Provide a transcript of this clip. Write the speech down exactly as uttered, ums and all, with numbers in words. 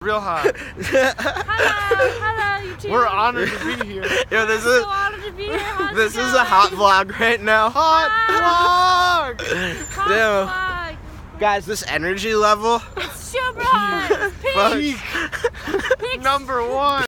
Real hot. Hello, hello, YouTube. We're honored to be here. Yo, this I'm is so honored to be here. How's this it is going? a hot vlog right now. Hot vlog! Hot Damn. vlog. Guys, this energy level. It's super hot. It's peak. Fuck. Peak. Number one.